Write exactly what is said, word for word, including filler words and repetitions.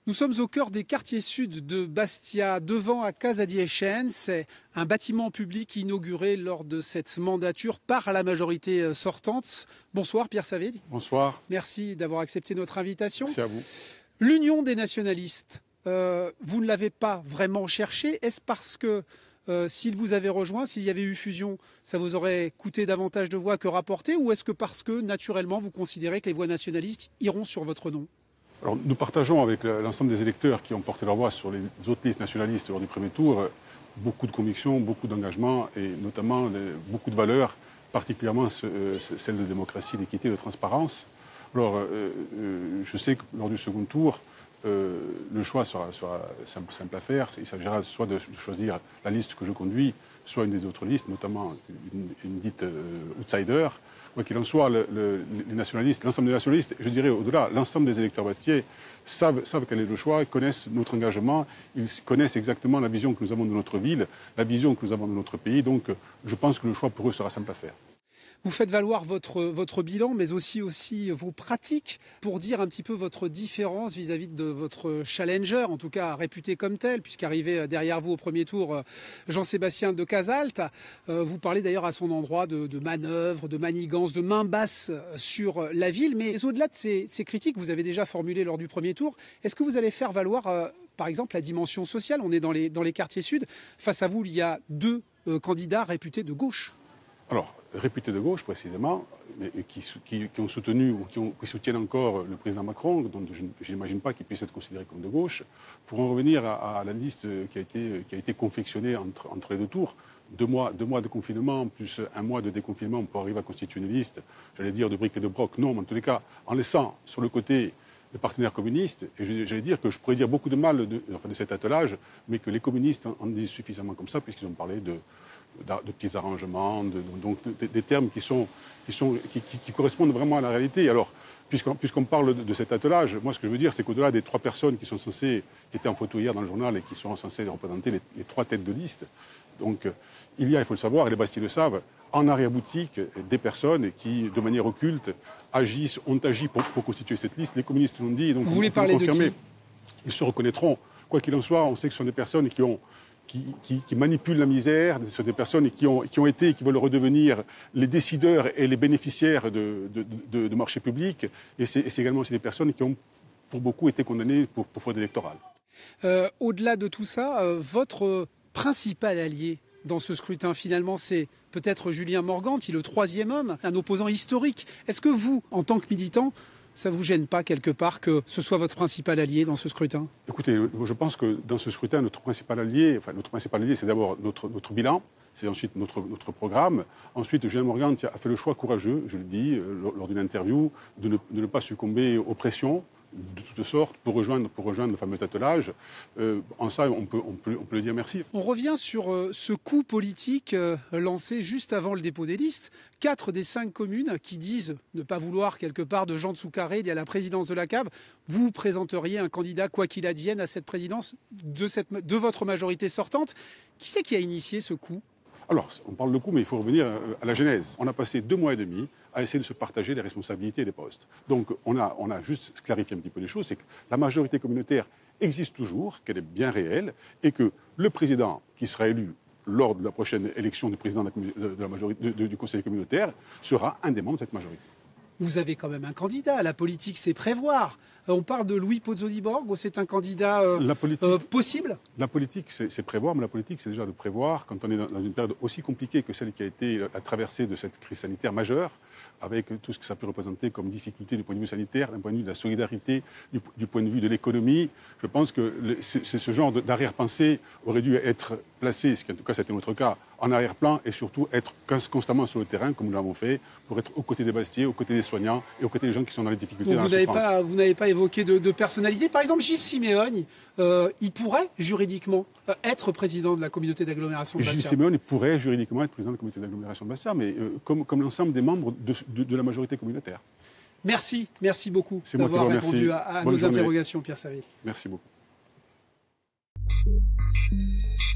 Nous sommes au cœur des quartiers sud de Bastia, devant à Casa Diecen. C'est un bâtiment public inauguré lors de cette mandature par la majorité sortante. Bonsoir Pierre Savelli. Bonsoir. Merci d'avoir accepté notre invitation. Merci à vous. L'Union des nationalistes, euh, vous ne l'avez pas vraiment cherché. Est-ce parce que euh, s'il vous avait rejoint, s'il y avait eu fusion, ça vous aurait coûté davantage de voix que rapporté? Ou est-ce que parce que naturellement vous considérez que les voix nationalistes iront sur votre nom? Alors, nous partageons avec l'ensemble des électeurs qui ont porté leur voix sur les autres listes nationalistes lors du premier tour beaucoup de convictions, beaucoup d'engagement et notamment les, beaucoup de valeurs, particulièrement ce, euh, celles de démocratie, d'équité, de transparence. Alors, euh, euh, je sais que lors du second tour, euh, le choix sera, sera simple, simple à faire. Il s'agira soit de choisir la liste que je conduis, soit une des autres listes, notamment une, une dite euh, outsider. Quoi qu'il en soit, le, le, les nationalistes, l'ensemble des nationalistes, je dirais au-delà, l'ensemble des électeurs bastiais savent, savent quel est le choix, connaissent notre engagement, ils connaissent exactement la vision que nous avons de notre ville, la vision que nous avons de notre pays. Donc, je pense que le choix pour eux sera simple à faire. Vous faites valoir votre, votre bilan, mais aussi, aussi vos pratiques pour dire un petit peu votre différence vis-à-vis de votre challenger, en tout cas réputé comme tel, puisqu'arrivé derrière vous au premier tour, Jean-Sébastien de Casalte. Vous parlez d'ailleurs à son endroit de, de manœuvres, de manigances, de main basse sur la ville. Mais au-delà de ces, ces critiques que vous avez déjà formulées lors du premier tour, est-ce que vous allez faire valoir, euh, par exemple, la dimension sociale? On est dans les, dans les quartiers sud. Face à vous, il y a deux euh, candidats réputés de gauche. Alors, réputés de gauche précisément, mais qui, qui, qui ont soutenu ou qui, ont, qui soutiennent encore le président Macron, dont je n'imagine pas qu'il puisse être considéré comme de gauche, pour en revenir à, à la liste qui a été, qui a été confectionnée entre, entre les deux tours. Deux mois, deux mois de confinement, plus un mois de déconfinement pour arriver à constituer une liste, j'allais dire de briques et de broc, non, mais en tous les cas, en laissant sur le côté les partenaires communistes, et j'allais dire que je pourrais dire beaucoup de mal de, enfin de cet attelage, mais que les communistes en, en disent suffisamment comme ça, puisqu'ils ont parlé de... de petits arrangements, de, donc de, des termes qui, sont, qui, sont, qui, qui, qui correspondent vraiment à la réalité. Alors, puisqu'on puisqu'on parle de, de cet attelage, moi ce que je veux dire, c'est qu'au-delà des trois personnes qui sont censées, qui étaient en photo hier dans le journal et qui sont censées représenter les, les trois têtes de liste, donc il y a, il faut le savoir, et les Bastiais le savent, en arrière-boutique, des personnes qui, de manière occulte, agissent, ont agi pour, pour constituer cette liste. Les communistes l'ont dit, donc vous voulez parler de qui? Ils se reconnaîtront. Quoi qu'il en soit, on sait que ce sont des personnes qui ont Qui, qui, qui manipulent la misère, ce sont des personnes qui ont, qui ont été et qui veulent redevenir les décideurs et les bénéficiaires de, de, de, de marchés publics. Et c'est également aussi des personnes qui ont, pour beaucoup, été condamnées pour, pour fraude électorale. Euh, Au-delà de tout ça, euh, votre principal allié dans ce scrutin, finalement, c'est peut-être Julien Morgante, le troisième homme, un opposant historique. Est-ce que vous, en tant que militant, ça ne vous gêne pas quelque part que ce soit votre principal allié dans ce scrutin? Écoutez, je pense que dans ce scrutin, notre principal allié, enfin notre principal allié, c'est d'abord notre, notre bilan, c'est ensuite notre, notre programme. Ensuite, Julien Morgante a fait le choix courageux, je le dis, lors d'une interview, de ne, de ne pas succomber aux pressions de toutes sortes pour rejoindre, pour rejoindre le fameux attelage. Euh, en ça, on peut, on, peut, on peut le dire merci. On revient sur euh, ce coup politique euh, lancé juste avant le dépôt des listes. Quatre des cinq communes qui disent ne pas vouloir quelque part de Jean Tsoukaré à la présidence de la C A B, vous présenteriez un candidat, quoi qu'il advienne, à cette présidence de, cette, de votre majorité sortante. Qui c'est qui a initié ce coup? Alors, on parle de coup, mais il faut revenir à la genèse. On a passé deux mois et demi à essayer de se partager les responsabilités des postes. Donc, on a, on a juste clarifié un petit peu les choses, c'est que la majorité communautaire existe toujours, qu'elle est bien réelle, et que le président qui sera élu lors de la prochaine élection du président de la, de la majorité, de, du Conseil communautaire sera un des membres de cette majorité. Vous avez quand même un candidat. La politique, c'est prévoir. On parle de Louis Pozzo di Borgo, c'est un candidat euh, la politique, euh, possible? La politique, c'est prévoir, mais la politique, c'est déjà de prévoir quand on est dans, dans une période aussi compliquée que celle qui a été la traversée de cette crise sanitaire majeure, avec tout ce que ça peut représenter comme difficulté du point de vue sanitaire, d'un point de vue de la solidarité, du, du point de vue de l'économie. Je pense que le, ce genre d'arrière-pensée aurait dû être placé, ce qui en tout cas c'était notre cas, en arrière-plan et surtout être constamment sur le terrain, comme nous l'avons fait, pour être aux côtés des Bastiais, aux côtés des soignants et aux côtés des gens qui sont dans les difficultés. Donc vous n'avez pas, vous n'avez pas évoqué de, de personnaliser. Par exemple, Gilles Simeone, euh, il pourrait juridiquement euh, être président de la communauté d'agglomération de Bastia. Gilles Simeone pourrait juridiquement être président de la communauté d'agglomération de Bastia, mais euh, comme, comme l'ensemble des membres de, de, de la majorité communautaire. Merci, merci beaucoup d'avoir répondu à, à nos journée. interrogations, Pierre Savelli. Merci beaucoup.